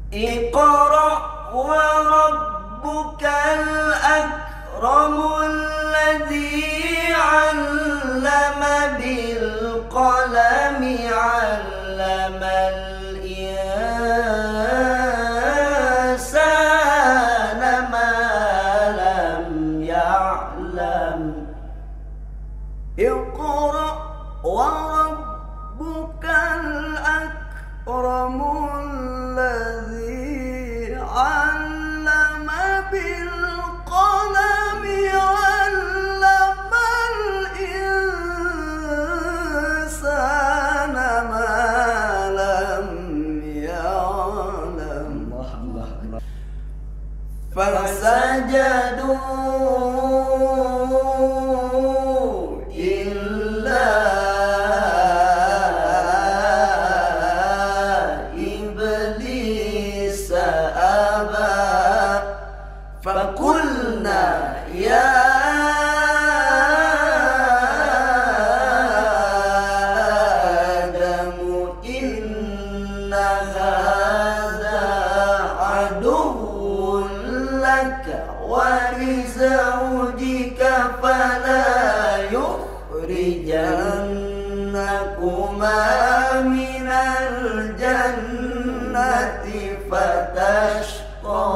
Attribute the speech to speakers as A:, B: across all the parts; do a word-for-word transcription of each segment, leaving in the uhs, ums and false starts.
A: Iqra wa rabbukal akramul ladzi 'allama bil qalami 'allamal insana ma lam ya'lam. Iqra wa rabbukal akramul ladzi 'allama bil qalami 'allamal insana ma lam ya'lam.
B: Allah Allah Allah.
A: Fasajadu illa iblis aba faqulna ya Adamu inna hadza aduwwun laka wa li zawjika fala yukhrijannakuma minal jannati fatashqa.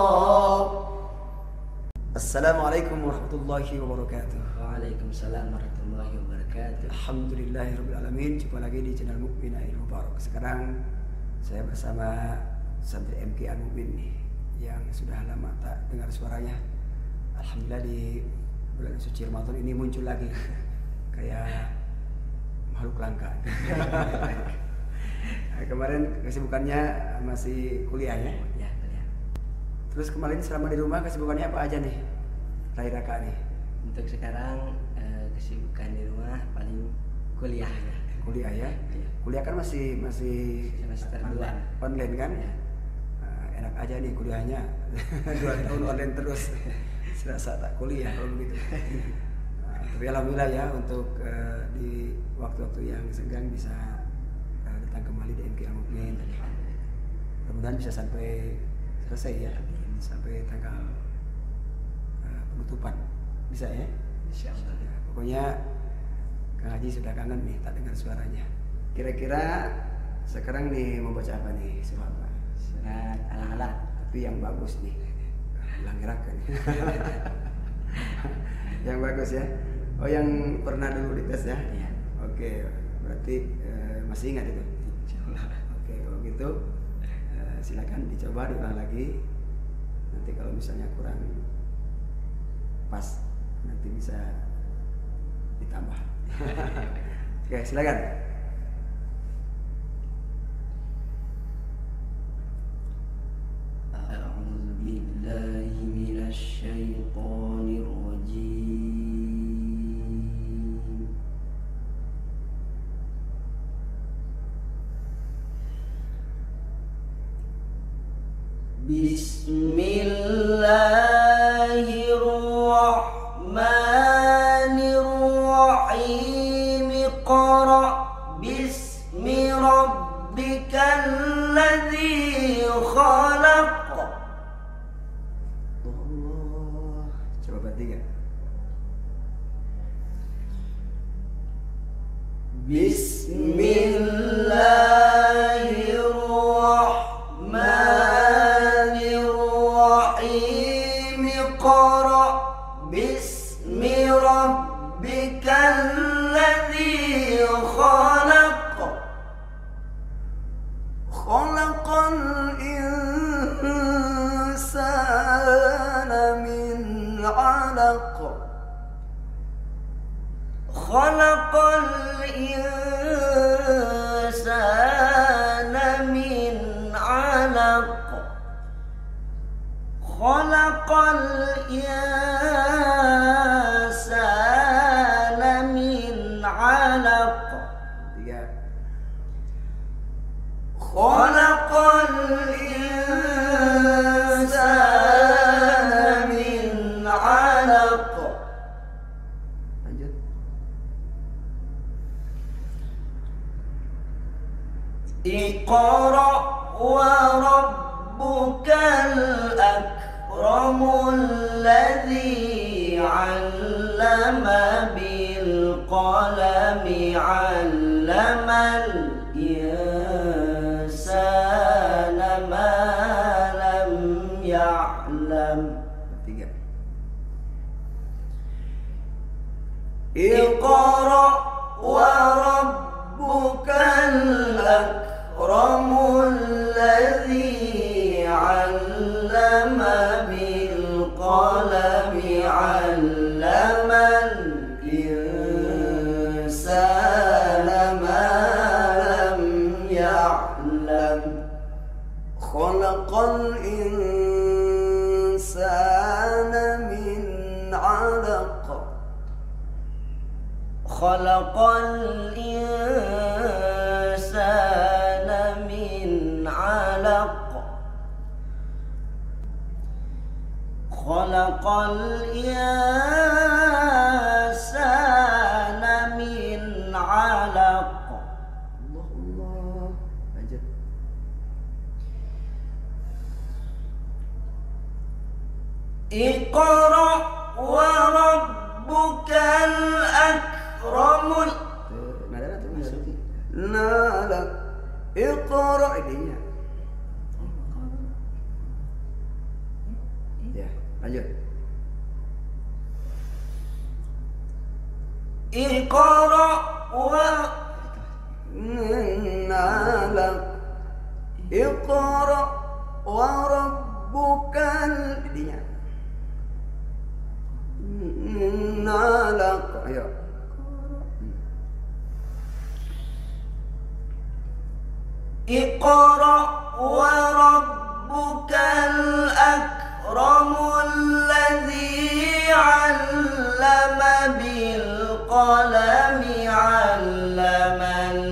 A: Assalamualaikum warahmatullahi wabarakatuh.
B: Waalaikumsalam warahmatullahi wabarakatuh.
A: Alhamdulillahirabbil alamin. Jumpa lagi di channel Mukmin Ail Mubarak. Sekarang saya bersama santri M K Al-Mukmin nih yang sudah lama tak dengar suaranya. Alhamdulillah di bulan suci Ramadan ini muncul lagi kayak makhluk langka. Nah, kemarin kesibukannya masih kuliah ya.
B: Ya, ya.
A: Terus kemarin selama di rumah kesibukannya apa aja nih? Rai Raka nih.
B: Untuk sekarang eh, kesibukan di rumah paling kuliah ya.
A: Kuliah ya.
B: Iya.
A: Kuliah kan masih masih
B: Semester dua.
A: online, online kan?
B: Ya.
A: Nah, enak aja nih kuliahnya. Dua tahun online terus. Serasa tak kuliah kalau begitu. Nah, tapi alhamdulillah ya untuk uh, di waktu-waktu yang senggang bisa uh, datang kembali di M K Al-Mukmin. Mudah-mudahan bisa sampai selesai ya, sampai tanggal uh, penutupan. Bisa ya?
B: Insyaallah.
A: Ya, pokoknya Kang Haji sudah kangen nih tak dengar suaranya. Kira-kira sekarang nih mau baca apa nih? Surah apa?
B: Surat Al-Alaq.
A: Tapi yang bagus nih. Hilang gerakan. Yang bagus ya. Oh, yang pernah dulu dites ya?
B: Iya.
A: Oke, berarti eh, masih ingat itu.
B: Insyaallah.
A: Oke, kalau gitu eh, silakan dicoba diulang lagi. Nanti kalau misalnya kurang pas nanti bisa ditambah. Oke, silakan.
B: A'udzu billahi minasy syaithanir rajim.
A: Bismillahirrahmanirrahim. Iqra bismi rabbikal ladzi khalaq. Allah. Coba bertiga. Bismillahirrahmanirrahim. Iqra bismi rabbikal ladzi khalaq. Khalaqal insana min 'alaq. Khalaqal insana min 'alaq. Khalaqal insana min 'alaq. Tiga. Khalaqal insana min 'alaq. Lanjut. Iqra wa rabbukal
C: rabbukal akramul ladzi 'allama bil qalami 'allamal insana ma lam ya'lam.
A: Tiga.
C: Iqra wa rabbukal akramul ladzi 'allama bil qalami 'allamal insana ma lam ya'lam.
A: Khalaqal insana min 'alaq.
C: Khalaqal insana min 'alaq. Khalaqal insana min 'alaq.
A: Allah Allah. Lanjut.
C: Iqra wa rabbukal akramul.
A: Nada tu masuk. Nala. Iqra idenya. Ya, lanjut.
C: Iqra wa
A: nala. Iqra wa rabbukal idenya. Nala. Ayo.
C: Iqra wa rabbukal akramul ladzi 'allama bil qalami 'allamal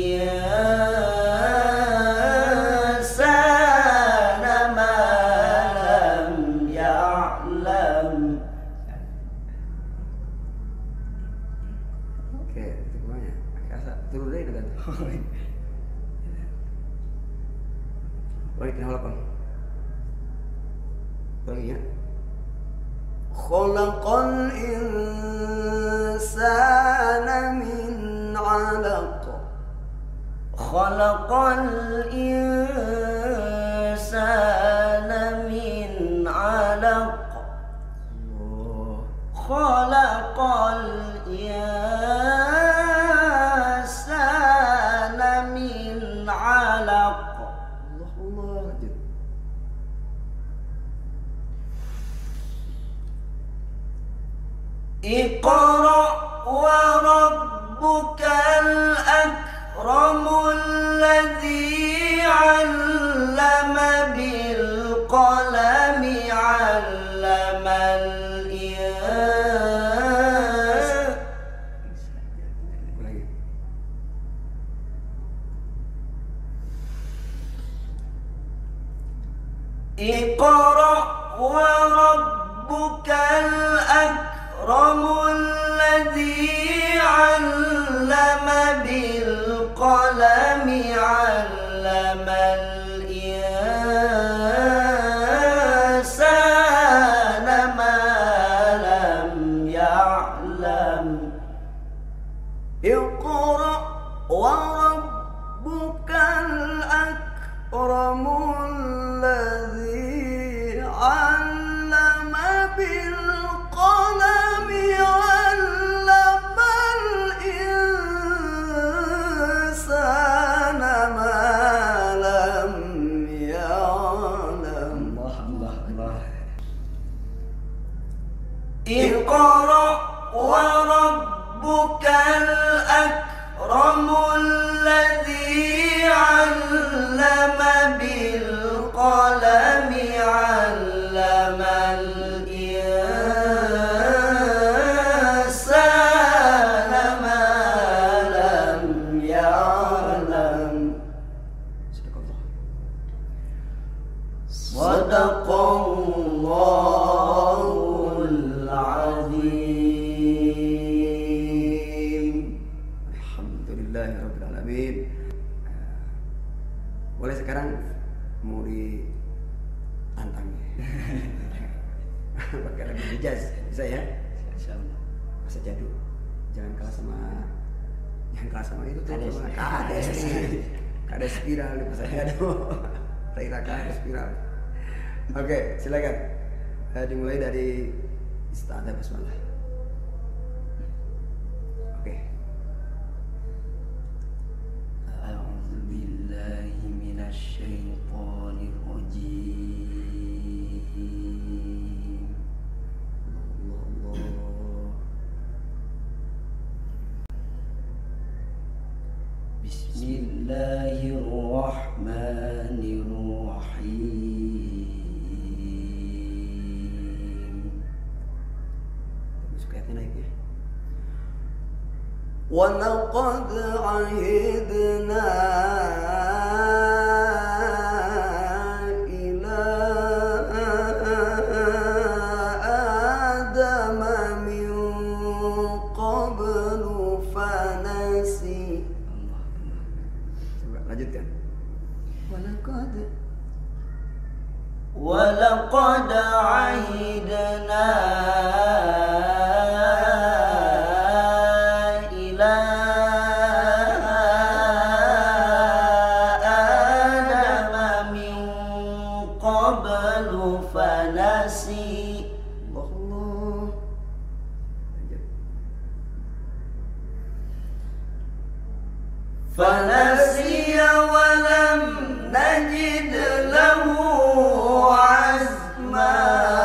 C: insana ma lam ya'lam.
A: Oke, itu semuanya. Asa turun deh dengan. Baik, kenapa Bang? Lagi ya. Khalaqal insana min 'alaq.
C: Khalaqal insana min 'alaq. Khalaqal insana min 'alaq. Iqra wa rabbukal akramul ladzi 'allama bil qalami 'allamal insana. Iqra wa rabbukal akramul ladzi 'allama bil qalami 'allamal insana ma lam ya'lam.
A: Iqra wa rabbukal akramul ladzi 'allama bil qalami 'allamal insana ma lam ya'lam. Allah Allah Allah.
C: Iqra wa rabbukal akramul ladzi 'allama bil qalami 'allamal insana ma lam ya'lam. Sadaqallahul azim.
A: Alhamdulillahirabbil alamin. Boleh sekarang mau di tantangnya. Pakai lagu jazz bisa ya?
B: Insyaallah.
A: Masa jadul. Jangan kalah sama jangan kalah sama itu tuh.
B: Kades.
A: Sama Kades. Kades spiral di masa jadul. Raira Kades spiral. Oke, silakan. Uh, dimulai dari Isti'adzah basmalah. Oke.
B: A'udzu billahi minasy syaithanir rajim. Bismillahirrahmanirrahim.
A: Terus kayaknya naik ya.
C: وَلَقَدْ عَهِدْنَا إِلَى آدَمَ مِنْ قَبْلُ فَنَسِيَ.
A: Coba lanjutkan.
C: وَلَقَدْ وَلَقَدْ عَهِدْنَا فنسي ولم نجد له عزما.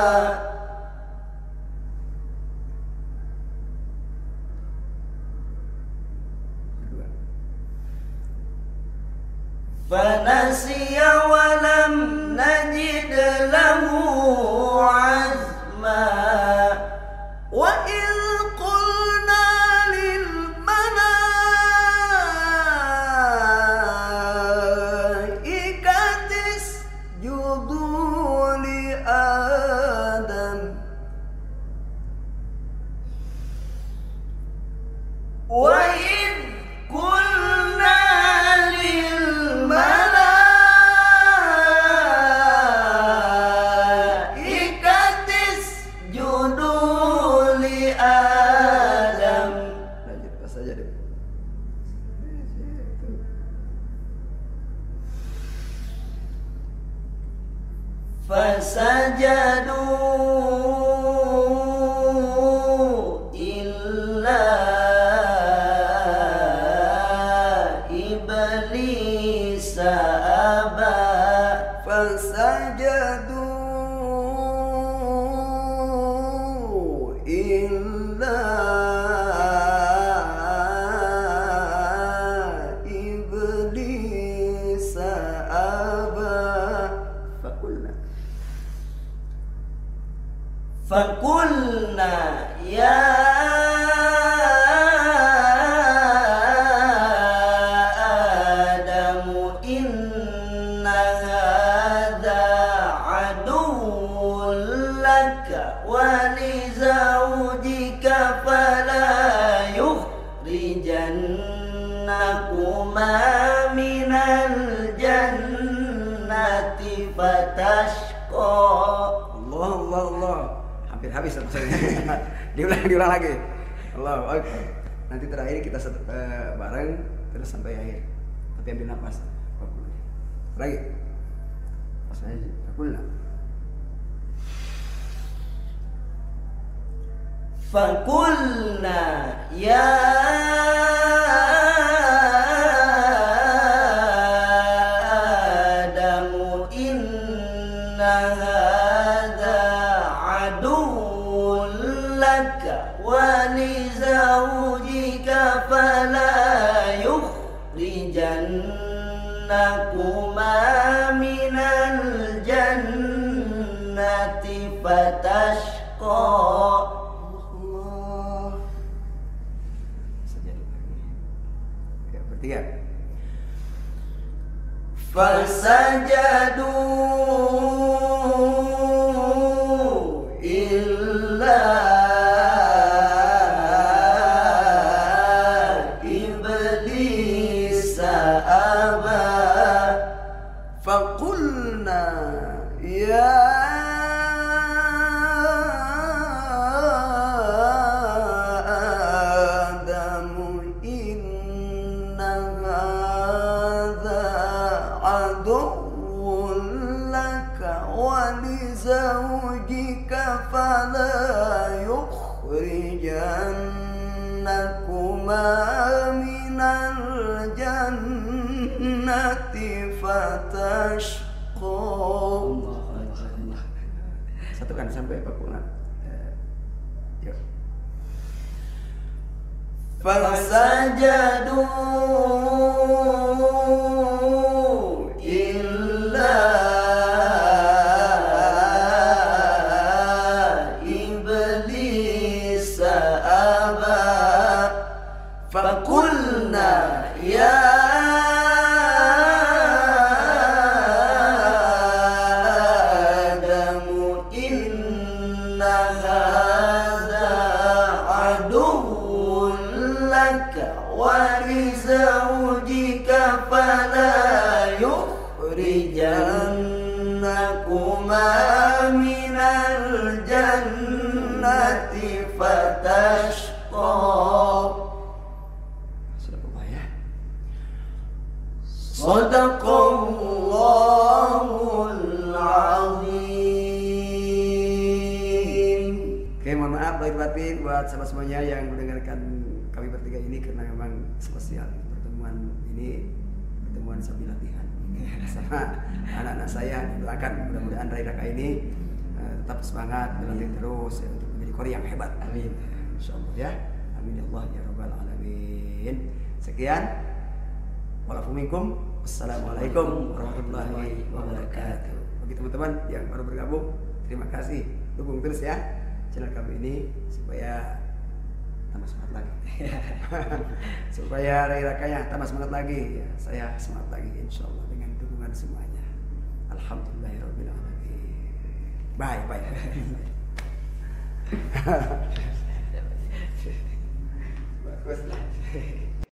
C: فنسي ولم نجد له عزما. وإذ قلنا للملائكة اسجدوا لآدم وإذ قلنا للملائكة اسجدوا لآدم.
A: Lanjut pas aja deh.
C: فسجدوا إلا إبليس أبى. فسجدوا إلا إبليس أبى.
A: Fakulna.
C: فقلنا يا آدم إن هذا عدو لك ولزوجك فلا يخرجنكما من الجنة فتشقى.
A: Allah Allah Allah. Hampir habis rasanya. diulang diulang lagi. Allah Akbar. Nanti terakhir kita set- eh, bareng terus sampai akhir. Tapi ambil nafas. Fakulna. Lagi. Pas aja. Fakulna.
C: فقلنا يا آدم إن هذا عدو لك ولزوجك فلا يخرجنكما من الجنة فتشقى.
A: Allah. Saja dulu. Ya, bertiga.
C: فسجدوا إلا إبليس أبى. فقلنا يا فلا يخرجنكما من الجنة فتشقى.
A: Satukan sampai kepulangan. Yuk.
C: Fasajadu illa iblis aba fakulna ya Adamu inna hadza aduwwun laka wa li zawjika fala yukhrijannakuma minal jannati fatashqa.
A: Subhanallah ya.
C: Sadaqallahul azim.
A: Oke, mohon maaf lahir batin buat sahabat semuanya yang mendengarkan kami bertiga ini karena memang spesial pertemuan ini, pertemuan sambil latihan sama anak-anak saya. Doakan mudah-mudahan Rai Raka ini uh, tetap semangat berlatih terus ya, untuk menjadi kori yang hebat. Amin. Insyaallah ya. Amin ya Allah ya rabbal alamin. Sekian. Waalaikumsalam. Wassalamualaikum warahmatullahi wabarakatuh. Bagi teman-teman yang baru bergabung, terima kasih. Dukung terus ya channel kami ini supaya tambah semangat lagi. Supaya Rai Rakanya tambah semangat lagi ya, saya semangat lagi insyaallah dengan dukungan semuanya. Alhamdulillahirabbil alamin. Bye bye.